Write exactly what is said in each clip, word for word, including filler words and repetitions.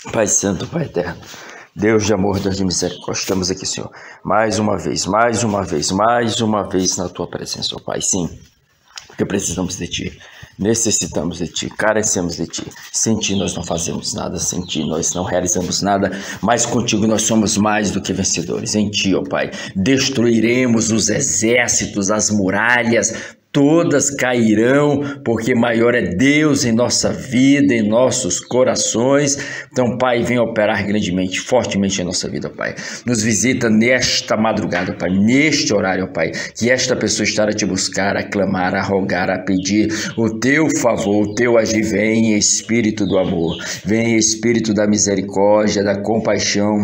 Pai Santo, Pai Eterno, Deus de amor, Deus de misericórdia, estamos aqui, Senhor, mais uma vez, mais uma vez, mais uma vez na Tua presença, ó Pai, sim, porque precisamos de Ti, necessitamos de Ti, carecemos de Ti, sem Ti nós não fazemos nada, sem Ti nós não realizamos nada, mas contigo nós somos mais do que vencedores, em Ti, ó Pai, destruiremos os exércitos, as muralhas, todas cairão, porque maior é Deus em nossa vida, em nossos corações. Então, Pai, vem operar grandemente, fortemente em nossa vida, Pai. Nos visita nesta madrugada, Pai, neste horário, Pai, que esta pessoa estará a te buscar, a clamar, a rogar, a pedir o teu favor, o teu agir. Vem, Espírito do amor, vem, Espírito da misericórdia, da compaixão,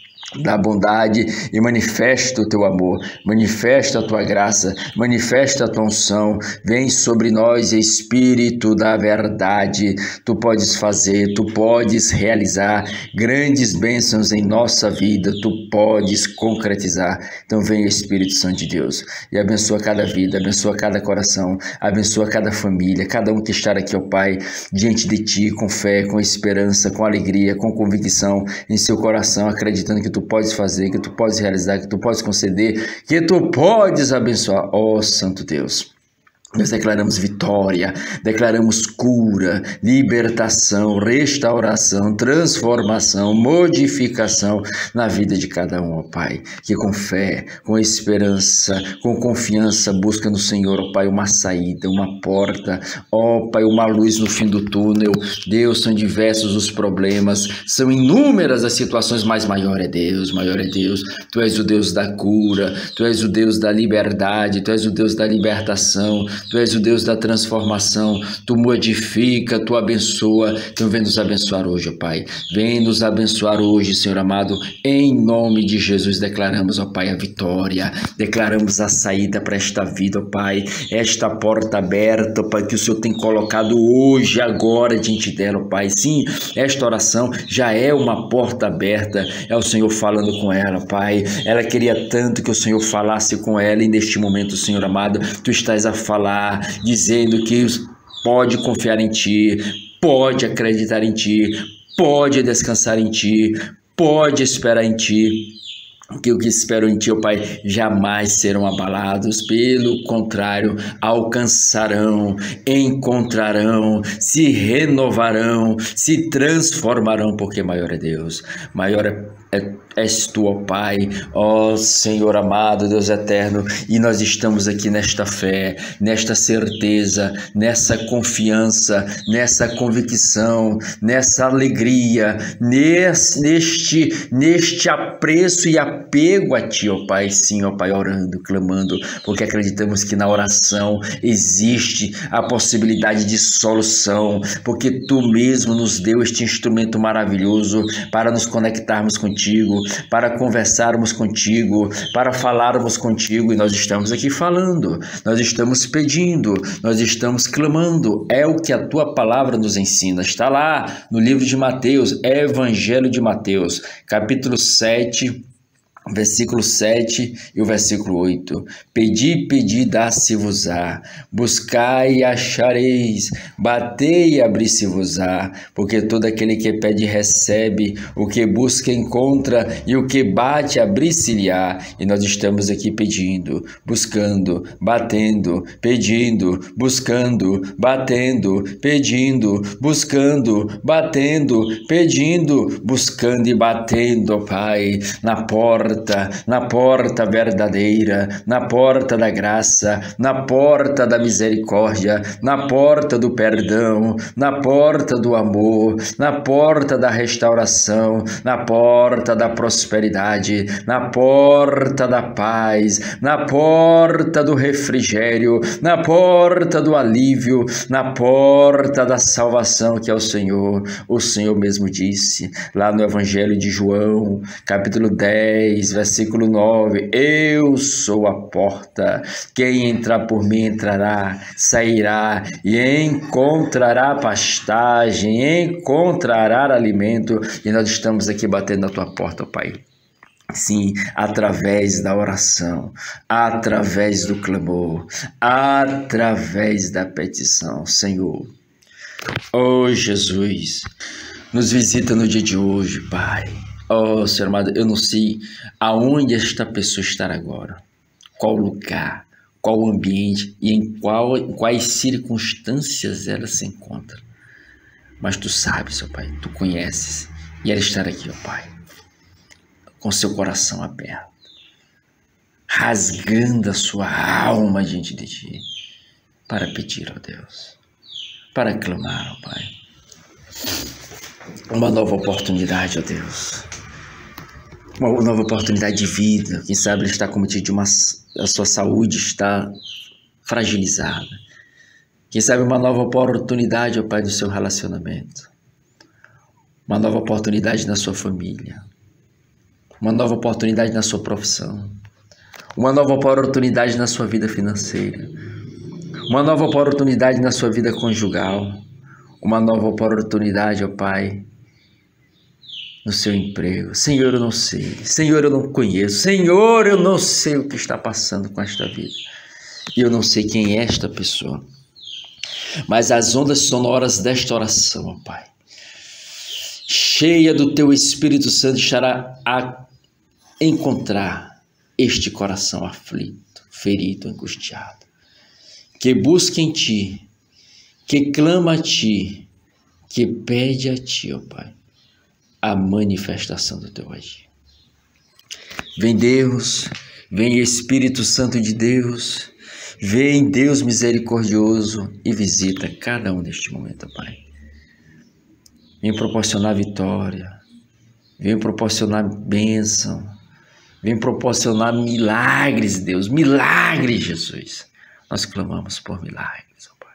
da bondade, e manifesta o teu amor, manifesta a tua graça, manifesta a tua unção, vem sobre nós, Espírito da verdade. Tu podes fazer, tu podes realizar grandes bênçãos em nossa vida, tu podes concretizar. Então vem, Espírito Santo de Deus, e abençoa cada vida, abençoa cada coração, abençoa cada família, cada um que está aqui, ó Pai, diante de ti, com fé, com esperança, com alegria, com convicção em seu coração, acreditando que tu podes fazer, que tu podes realizar, que tu podes conceder, que tu podes abençoar, ó Santo Deus. Nós declaramos vitória, declaramos cura, libertação, restauração, transformação, modificação na vida de cada um, ó Pai, que com fé, com esperança, com confiança busca no Senhor, ó Pai, uma saída, uma porta, ó Pai, uma luz no fim do túnel. Deus, são diversos os problemas, são inúmeras as situações, mas maior é Deus, maior é Deus. Tu és o Deus da cura, Tu és o Deus da liberdade, Tu és o Deus da libertação, Tu és o Deus da transformação, Tu modifica, Tu abençoa. Então vem nos abençoar hoje, ó Pai. Vem nos abençoar hoje, Senhor amado. Em nome de Jesus declaramos, ó Pai, a vitória. Declaramos a saída para esta vida, ó Pai. Esta porta aberta, ó Pai, que o Senhor tem colocado hoje, agora, diante dela, ó Pai. Sim, esta oração já é uma porta aberta. É o Senhor falando com ela, ó Pai. Ela queria tanto que o Senhor falasse com ela, e neste momento, Senhor amado, Tu estás a falar, dizendo que pode confiar em Ti, pode acreditar em Ti, pode descansar em Ti, pode esperar em Ti, que o que esperam em Ti, ó Pai, jamais serão abalados, pelo contrário, alcançarão, encontrarão, se renovarão, se transformarão, porque maior é Deus, maior é, é És Tu, ó Pai, ó Senhor amado, Deus eterno, e nós estamos aqui nesta fé, nesta certeza, nessa confiança, nessa convicção, nessa alegria, nesse, neste, neste apreço e apego a Ti, ó Pai, sim, ó Pai, orando, clamando, porque acreditamos que na oração existe a possibilidade de solução, porque Tu mesmo nos deu este instrumento maravilhoso para nos conectarmos contigo, para conversarmos contigo, para falarmos contigo, e nós estamos aqui falando, nós estamos pedindo, nós estamos clamando. É o que a Tua palavra nos ensina. Está lá no livro de Mateus, Evangelho de Mateus, capítulo sete, versículo sete e o versículo oito. Pedi, pedi, dá-se-vos-á, buscai e achareis, batei e abri-se-vos-á, porque todo aquele que pede recebe, o que busca encontra, e o que bate abri-se-lhe-á. E nós estamos aqui pedindo, buscando, batendo, pedindo, buscando, batendo, pedindo, buscando, batendo, pedindo, buscando e batendo, ó Pai, na porta, na porta verdadeira, na porta da graça, na porta da misericórdia, na porta do perdão, na porta do amor, na porta da restauração, na porta da prosperidade, na porta da paz, na porta do refrigério, na porta do alívio, na porta da salvação, que é o Senhor. O Senhor mesmo disse lá no Evangelho de João, capítulo dez, versículo nove, eu sou a porta, quem entrar por mim entrará, sairá e encontrará pastagem, encontrará alimento. E nós estamos aqui batendo na Tua porta, ó Pai. Sim, através da oração, através do clamor, através da petição, Senhor. Oh Jesus, Nos visita no dia de hoje, Pai. Oh, Senhor amado, eu não sei aonde esta pessoa está agora, qual lugar, qual ambiente e em, qual, em quais circunstâncias ela se encontra. Mas Tu sabes, ó Pai, Tu conheces, e ela estará aqui, ó Pai, com seu coração aberto, rasgando a sua alma diante de Ti, para pedir, ó Deus, para clamar, ó Pai, uma nova oportunidade, ó Deus, uma nova oportunidade de vida. Quem sabe ele está cometido de uma, a sua saúde está fragilizada. Quem sabe uma nova oportunidade, ó Pai, no seu relacionamento, uma nova oportunidade na sua família, uma nova oportunidade na sua profissão, uma nova oportunidade na sua vida financeira, uma nova oportunidade na sua vida conjugal, uma nova oportunidade, ó Pai, no seu emprego. Senhor, eu não sei. Senhor, eu não conheço. Senhor, eu não sei o que está passando com esta vida. E eu não sei quem é esta pessoa. Mas as ondas sonoras desta oração, ó Pai, cheia do Teu Espírito Santo, estará a encontrar este coração aflito, ferido, angustiado, que busca em Ti, que clama a Ti, que pede a Ti, ó Pai, a manifestação do Teu agir. Vem Deus, vem Espírito Santo de Deus, vem Deus misericordioso e visita cada um neste momento, ó Pai. Vem proporcionar vitória, vem proporcionar bênção, vem proporcionar milagres, Deus, milagres, Jesus. Nós clamamos por milagres, ó Pai.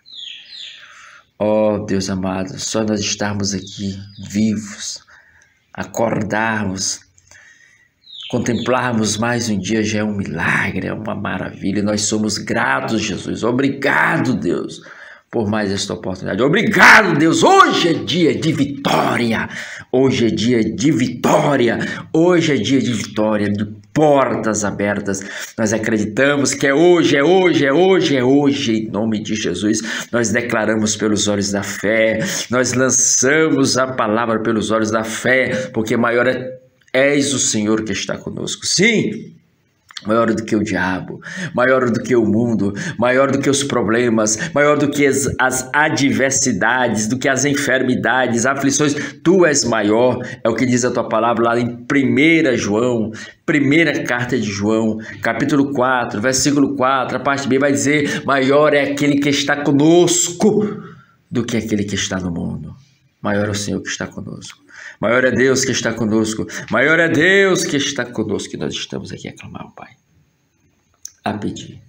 Ó Deus amado, só nós estarmos aqui vivos, acordarmos, contemplarmos mais um dia já é um milagre, é uma maravilha. Nós somos gratos, Jesus. Obrigado, Deus, por mais esta oportunidade. Obrigado, Deus. Hoje é dia de vitória. Hoje é dia de vitória. Hoje é dia de vitória, de portas abertas. Nós acreditamos que é hoje, é hoje, é hoje, é hoje. Em nome de Jesus, nós declaramos pelos olhos da fé. Nós lançamos a palavra pelos olhos da fé, porque maior é És o Senhor que está conosco. Sim, maior do que o diabo, maior do que o mundo, maior do que os problemas, maior do que as, as adversidades, do que as enfermidades, aflições. Tu és maior, é o que diz a tua palavra lá em primeira João, primeira carta de João, capítulo quatro, versículo quatro, a parte B vai dizer: maior é aquele que está conosco do que aquele que está no mundo. Maior é o Senhor que está conosco. Maior é Deus que está conosco. Maior é Deus que está conosco. E nós estamos aqui a clamar ao Pai, a pedir,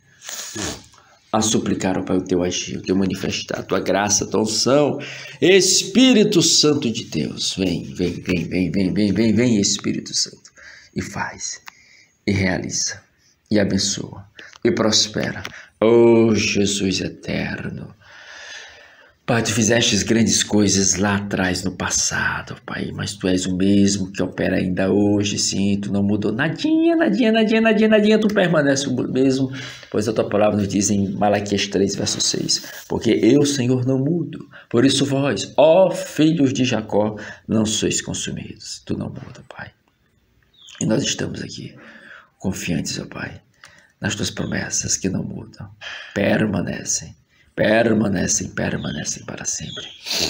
a suplicar ao Pai o Teu agir, o Teu manifestar, a Tua graça, a Tua unção. Espírito Santo de Deus, vem, vem, vem, vem, vem, vem, vem, vem, Espírito Santo. E faz, e realiza, e abençoa, e prospera. Oh, Jesus eterno. Pai, Tu fizeste grandes coisas lá atrás, no passado, Pai, mas Tu és o mesmo que opera ainda hoje, sim, Tu não mudou nadinha, nadinha, nadinha, nadinha, nadinha, Tu permanece o mesmo, pois a Tua palavra nos diz em Malaquias três, verso seis, porque eu, Senhor, não mudo, por isso vós, ó filhos de Jacó, não sois consumidos. Tu não muda, Pai. E nós estamos aqui, confiantes, ó Pai, nas Tuas promessas que não mudam, permanecem. Permanecem, permanecem para sempre.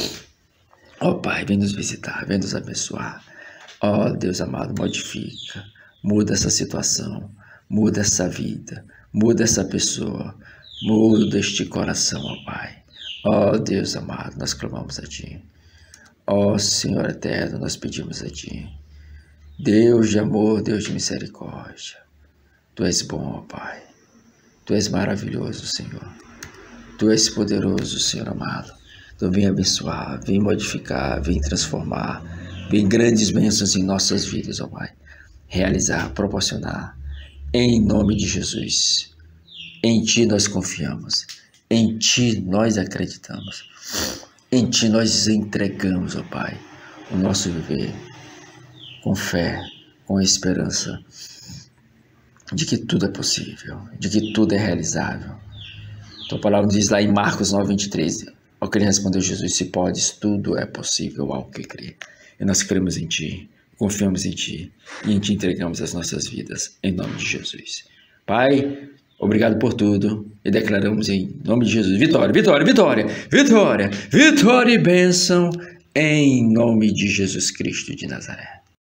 Ó Pai, vem nos visitar, vem nos abençoar. Ó Deus amado, modifica, muda essa situação, muda essa vida, muda essa pessoa, muda este coração, ó Pai. Ó Deus amado, nós clamamos a Ti. Ó Senhor eterno, nós pedimos a Ti. Deus de amor, Deus de misericórdia. Tu és bom, ó Pai. Tu és maravilhoso, Senhor. Tu és poderoso, Senhor amado. Então vem abençoar, vem modificar, vem transformar, vem grandes bênçãos em nossas vidas, ó Pai. Realizar, proporcionar, em nome de Jesus. Em Ti nós confiamos, em Ti nós acreditamos, em Ti nós entregamos, ó Pai, o nosso viver com fé, com esperança, de que tudo é possível, de que tudo é realizável. Tua palavra diz lá em Marcos nove, vinte e três, Ao que ele respondeu Jesus, se podes, tudo é possível ao que crê. E nós cremos em Ti, confiamos em Ti e em Ti entregamos as nossas vidas, em nome de Jesus. Pai, obrigado por tudo e declaramos em nome de Jesus, vitória, vitória, vitória, vitória, vitória e bênção em nome de Jesus Cristo de Nazaré.